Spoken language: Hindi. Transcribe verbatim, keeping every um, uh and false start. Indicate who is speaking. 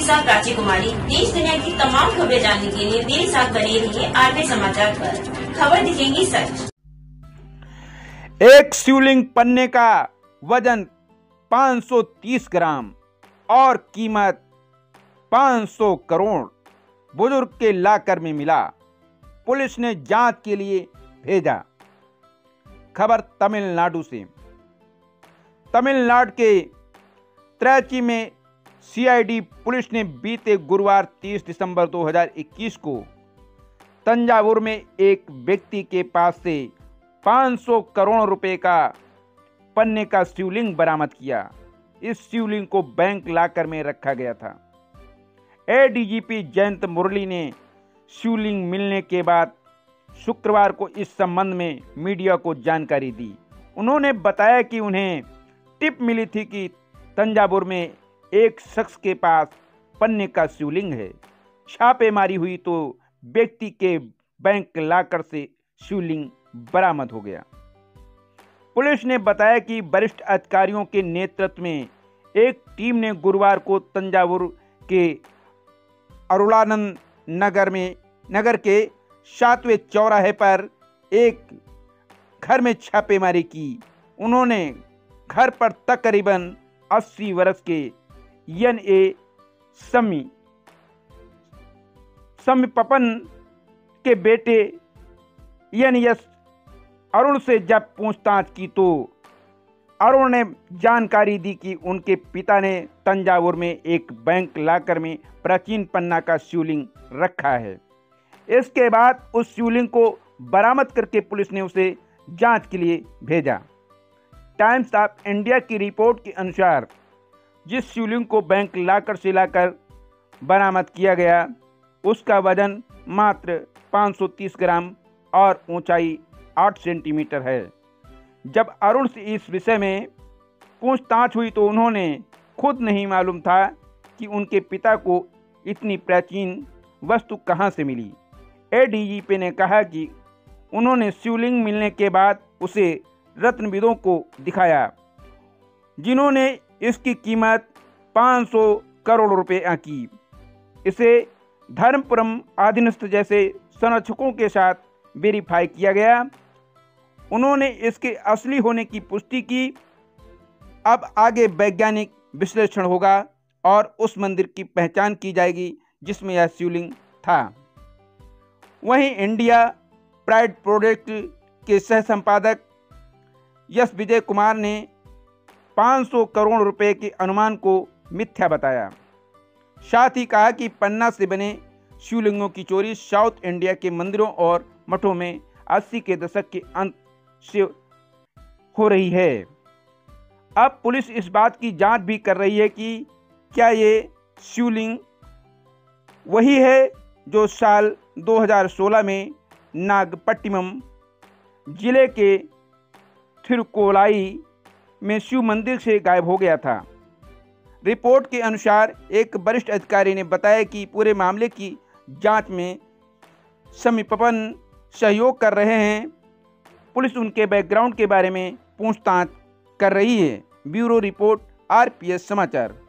Speaker 1: साथ प्राची कुमारी। देश दुनिया की तमाम खबरें जानने के लिए मेरे साथ बने रहिए आरबी समाचार पर। खबर दिखेंगी सच।
Speaker 2: एक शिवलिंग पन्ने का वजन पाँच सौ तीस ग्राम और कीमत पाँच सौ करोड़ बुजुर्ग के लाकर में मिला। पुलिस ने जांच के लिए भेजा। खबर तमिलनाडु से। तमिलनाडु के त्रैची में सीआईडी पुलिस ने बीते गुरुवार तीस दिसंबर दो हज़ार इक्कीस को तंजावुर में एक व्यक्ति के पास से पाँच सौ करोड़ रुपए का पन्ने का शिवलिंग बरामद किया। इस शिवलिंग को बैंक लाकर में रखा गया था। एडीजीपी जयंत मुरली ने शिवलिंग मिलने के बाद शुक्रवार को इस संबंध में मीडिया को जानकारी दी। उन्होंने बताया कि उन्हें टिप मिली थी कि तंजावुर में एक शख्स के पास पन्ने का शिवलिंग है। छापेमारी हुई तो व्यक्ति के बैंक लाकर से शिवलिंग बरामद हो गया। पुलिस ने बताया कि वरिष्ठ अधिकारियों के नेतृत्व में एक टीम ने गुरुवार को तंजावुर के अरुणानंद नगर में नगर के सातवें चौराहे पर एक घर में छापेमारी की। उन्होंने घर पर तकरीबन अस्सी वर्ष के एन ए समी समीपपन के बेटे एन एस अरुण से जब पूछताछ की तो अरुण ने जानकारी दी कि उनके पिता ने तंजावुर में एक बैंक लाकर में प्राचीन पन्ना का शिवलिंग रखा है। इसके बाद उस शिवलिंग को बरामद करके पुलिस ने उसे जांच के लिए भेजा। टाइम्स ऑफ इंडिया की रिपोर्ट के अनुसार जिस शिवलिंग को बैंक लाकर से लाकर बरामद किया गया उसका वजन मात्र पाँच सौ तीस ग्राम और ऊंचाई आठ सेंटीमीटर है। जब अरुण से इस विषय में पूछताछ हुई तो उन्होंने खुद नहीं मालूम था कि उनके पिता को इतनी प्राचीन वस्तु कहां से मिली। एडीजीपी ने कहा कि उन्होंने शिवलिंग मिलने के बाद उसे रत्नविदों को दिखाया, जिन्होंने इसकी कीमत पाँच सौ करोड़ रुपए आंकी। इसे धर्मपुरम अधीनस्थ जैसे संरक्षकों के साथ वेरीफाई किया गया। उन्होंने इसके असली होने की पुष्टि की। अब आगे वैज्ञानिक विश्लेषण होगा और उस मंदिर की पहचान की जाएगी जिसमें यह शिवलिंग था। वहीं इंडिया प्राइड प्रोजेक्ट के सह संपादक यश विजय कुमार ने पाँच सौ करोड़ रुपए के अनुमान को मिथ्या बताया। साथ ही कहा कि पन्ना से बने शिवलिंगों की चोरी साउथ इंडिया के मंदिरों और मठों में अस्सी के दशक के अंत से हो रही है। अब पुलिस इस बात की जांच भी कर रही है कि क्या ये शिवलिंग वही है जो साल दो हज़ार सोलह में नागपट्टिनम जिले के थिरुकोलाई में शिव मंदिर से गायब हो गया था। रिपोर्ट के अनुसार एक वरिष्ठ अधिकारी ने बताया कि पूरे मामले की जांच में समीपपन सहयोग कर रहे हैं। पुलिस उनके बैकग्राउंड के बारे में पूछताछ कर रही है। ब्यूरो रिपोर्ट, आरपीएस समाचार।